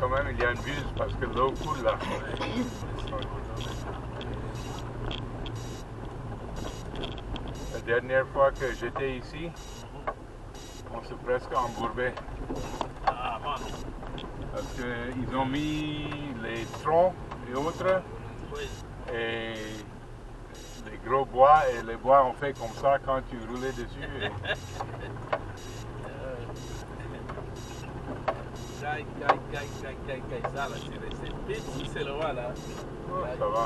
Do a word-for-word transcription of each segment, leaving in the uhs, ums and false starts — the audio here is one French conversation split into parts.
même, il y a une buse parce que l'eau coule là. La dernière fois que j'étais ici, on s'est presque embourbé. Ah, bon. Parce qu'ils ont mis les troncs et autres, Oui. et les gros bois, et les bois ont fait comme ça quand tu roulais dessus. Et... Gai, gai, gai, gai, gai, gai, ça là, c'est resté petit, c'est le roi là. Oh, ça va.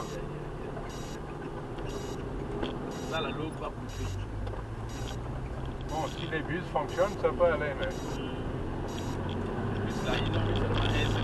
Ça là, l'eau va pousser. Bon, si les bus fonctionnent, ça peut aller, mais... Plus là, ils ont mis seulement un